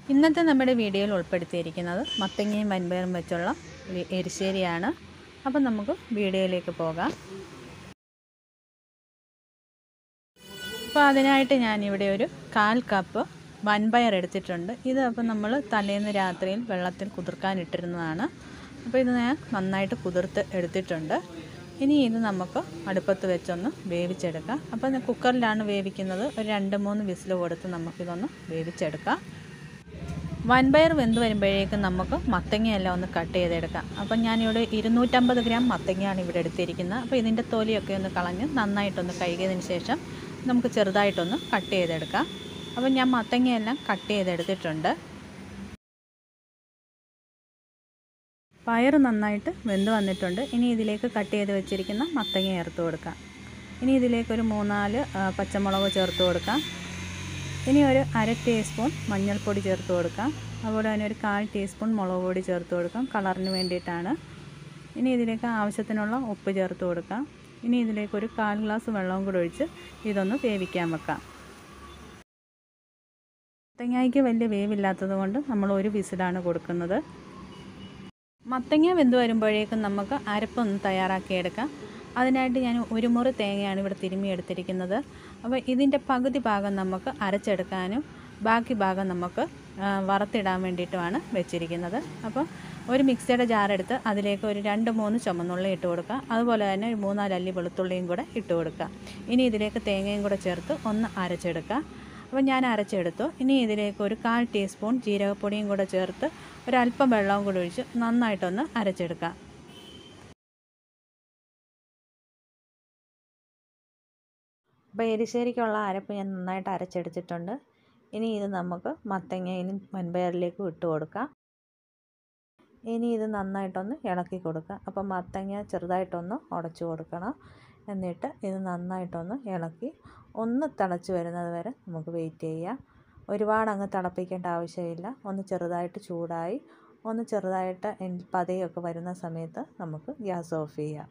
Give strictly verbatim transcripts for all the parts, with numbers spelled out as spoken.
ഇന്നത്തെ നമ്മുടെ വീഡിയോയിൽ ഉൾപ്പെടുത്തിയിരിക്കുന്നത് മത്തങ്ങയും വൻപയറും വെച്ചുള്ള ഒരു എരിശ്ശേരിയാണ്. അപ്പം നമുക്ക് വീഡിയോയിലേക്ക് പോകാം. അപ്പോൾ അതിനായിട്ട് ഞാനിവിടെ ഒരു കാൽ കപ്പ് വൻപയർ എടുത്തിട്ടുണ്ട്. ഇത് അപ്പം നമ്മൾ തലേന്ന് രാത്രിയിൽ വെള്ളത്തിൽ കുതിർക്കാനിട്ടിരുന്നതാണ്. അപ്പോൾ ഇത് ഞാൻ നന്നായിട്ട് കുതിർത്ത് എടുത്തിട്ടുണ്ട്. ഇനി ഇത് നമുക്ക് അടുപ്പത്ത് വെച്ചൊന്ന് വേവിച്ചെടുക്കാം. അപ്പോൾ ഞാൻ കുക്കറിലാണ് വേവിക്കുന്നത്. ഒരു രണ്ട് മൂന്ന് വിസിൽ കൊടുത്ത് നമുക്കിതൊന്ന് വേവിച്ചെടുക്കാം. വൻപയർ വെന്ത് വരുമ്പോഴേക്കും നമുക്ക് മത്തങ്ങയെല്ലാം ഒന്ന് കട്ട് ചെയ്തെടുക്കാം. അപ്പം ഞാനിവിടെ ഇരുന്നൂറ്റമ്പത് ഗ്രാം മത്തങ്ങയാണ് ഇവിടെ എടുത്തിരിക്കുന്നത്. അപ്പോൾ ഇതിൻ്റെ തൊലിയൊക്കെ ഒന്ന് കളഞ്ഞ് നന്നായിട്ടൊന്ന് കഴുകിയതിന് ശേഷം നമുക്ക് ചെറുതായിട്ടൊന്ന് കട്ട് ചെയ്തെടുക്കാം. അപ്പം ഞാൻ മത്തങ്ങയെല്ലാം കട്ട് ചെയ്തെടുത്തിട്ടുണ്ട്. പയർ നന്നായിട്ട് വെന്ത് വന്നിട്ടുണ്ട്. ഇനി ഇതിലേക്ക് കട്ട് ചെയ്ത് വെച്ചിരിക്കുന്ന മത്തങ്ങ ചേർത്ത് കൊടുക്കാം. ഇനി ഇതിലേക്കൊരു മൂന്നാല് പച്ചമുളക് ചേർത്ത് കൊടുക്കാം. ഇനി ഒരു അര ടീസ്പൂൺ മഞ്ഞൾപ്പൊടി ചേർത്ത് കൊടുക്കാം. അതുപോലെ തന്നെ ഒരു കാൽ ടീസ്പൂൺ മുളക് പൊടി ചേർത്ത് കൊടുക്കാം, കളറിന് വേണ്ടിയിട്ടാണ്. ഇനി ഇതിലേക്ക് ആവശ്യത്തിനുള്ള ഉപ്പ് ചേർത്ത് കൊടുക്കാം. ഇനി ഇതിലേക്ക് ഒരു കാൽ ഗ്ലാസ് വെള്ളവും കൂടി ഒഴിച്ച് ഇതൊന്ന് വേവിക്കാൻ വെക്കാം. മത്തങ്ങയ്ക്ക് വലിയ വേവില്ലാത്തത് കൊണ്ട് നമ്മൾ ഒരു വിസിലാണ് കൊടുക്കുന്നത്. മത്തങ്ങ വെന്ത് വരുമ്പോഴേക്കും നമുക്ക് അരപ്പൊന്ന് തയ്യാറാക്കിയെടുക്കാം. അതിനായിട്ട് ഞാൻ ഒരു മുറി തേങ്ങയാണ് ഇവിടെ തിരുമ്മി എടുത്തിരിക്കുന്നത്. അപ്പോൾ ഇതിൻ്റെ പകുതി ഭാഗം നമുക്ക് അരച്ചെടുക്കാനും ബാക്കി ഭാഗം നമുക്ക് വറുത്തിടാൻ വേണ്ടിയിട്ടുമാണ് വെച്ചിരിക്കുന്നത്. അപ്പോൾ ഒരു മിക്സിയുടെ ജാറെടുത്ത് അതിലേക്ക് ഒരു രണ്ട് മൂന്ന് ചുമന്നുള്ളി ഇട്ട് കൊടുക്കുക. അതുപോലെ തന്നെ ഒരു മൂന്നാല് അല്ലി വെളുത്തുള്ളിയും കൂടെ ഇട്ട് കൊടുക്കുക. ഇനി ഇതിലേക്ക് തേങ്ങയും കൂടെ ചേർത്ത് ഒന്ന് അരച്ചെടുക്കുക. അപ്പോൾ ഞാൻ അരച്ചെടുത്തു. ഇനി ഇതിലേക്ക് ഒരു കാൽ ടീസ്പൂൺ ജീരകപ്പൊടിയും കൂടെ ചേർത്ത് ഒരല്പം വെള്ളവും കൂടി ഒഴിച്ച് നന്നായിട്ടൊന്ന് അരച്ചെടുക്കുക. അപ്പോൾ എരിശ്ശേരിക്കുള്ള അരപ്പ് ഞാൻ നന്നായിട്ട് അരച്ചെടുത്തിട്ടുണ്ട്. ഇനി ഇത് നമുക്ക് മത്തങ്ങയിലും വൻപയറിലേക്കും ഇട്ട് കൊടുക്കാം. ഇനി ഇത് നന്നായിട്ടൊന്ന് ഇളക്കി കൊടുക്കുക. അപ്പോൾ മത്തങ്ങ ചെറുതായിട്ടൊന്ന് ഉടച്ചു കൊടുക്കണം. എന്നിട്ട് ഇത് നന്നായിട്ടൊന്ന് ഇളക്കി ഒന്ന് തിളച്ച് വരുന്നത് വരെ നമുക്ക് വെയിറ്റ് ചെയ്യാം. ഒരുപാട് അങ്ങ് തിളപ്പിക്കേണ്ട ആവശ്യമില്ല. ഒന്ന് ചെറുതായിട്ട് ചൂടായി ഒന്ന് ചെറുതായിട്ട് പതയൊക്കെ വരുന്ന സമയത്ത് നമുക്ക് ഗ്യാസ് ഓഫ് ചെയ്യാം.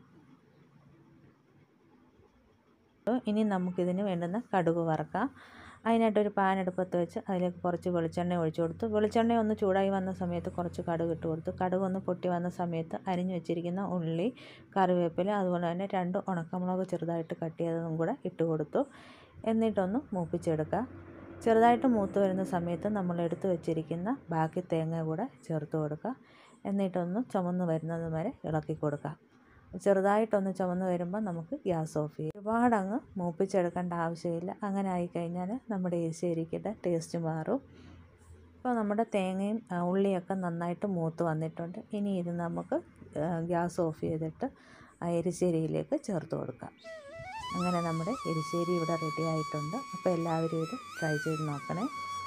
ഇനി നമുക്കിതിന് വേണ്ടുന്ന കടുക് വറുക്കാം. അതിനായിട്ടൊരു പാൻ അടുപ്പത്ത് വെച്ച് അതിലേക്ക് കുറച്ച് വെളിച്ചെണ്ണ ഒഴിച്ചു കൊടുത്തു. വെളിച്ചെണ്ണ ഒന്ന് ചൂടായി വന്ന സമയത്ത് കുറച്ച് കടുക് ഇട്ട് കൊടുത്തു. കടുക് ഒന്ന് പൊട്ടി വന്ന സമയത്ത് അരിഞ്ഞു വെച്ചിരിക്കുന്ന ഉള്ളി, കറിവേപ്പില, അതുപോലെ തന്നെ രണ്ട് ഉണക്കമുളക് ചെറുതായിട്ട് കട്ട് ചെയ്തതും കൂടെ ഇട്ട് കൊടുത്തു. എന്നിട്ടൊന്ന് മൂപ്പിച്ചെടുക്കുക. ചെറുതായിട്ട് മൂത്ത് വരുന്ന സമയത്ത് നമ്മൾ എടുത്ത് വെച്ചിരിക്കുന്ന ബാക്കി തേങ്ങ കൂടെ ചേർത്ത് കൊടുക്കുക. എന്നിട്ടൊന്ന് ചുമന്ന് വരുന്നത് വരെ ഇളക്കി കൊടുക്കുക. ചെറുതായിട്ടൊന്ന് ചുമന്ന് വരുമ്പോൾ നമുക്ക് ഗ്യാസ് ഓഫ് ചെയ്യും. ഒരുപാട് അങ്ങ് മൂപ്പിച്ചെടുക്കേണ്ട ആവശ്യമില്ല. അങ്ങനെ ആയിക്കഴിഞ്ഞാൽ നമ്മുടെ എരിശ്ശേരിയുടെ ടേസ്റ്റ് മാറും. ഇപ്പോൾ നമ്മുടെ തേങ്ങയും ഉള്ളിയൊക്കെ നന്നായിട്ട് മൂത്ത് വന്നിട്ടുണ്ട്. ഇനി ഇത് നമുക്ക് ഗ്യാസ് ഓഫ് ചെയ്തിട്ട് ആ എരിശ്ശേരിയിലേക്ക് ചേർത്ത് കൊടുക്കാം. അങ്ങനെ നമ്മുടെ എരിശ്ശേരി ഇവിടെ റെഡി ആയിട്ടുണ്ട്. അപ്പോൾ എല്ലാവരും ഇത് ട്രൈ ചെയ്ത് നോക്കണേ.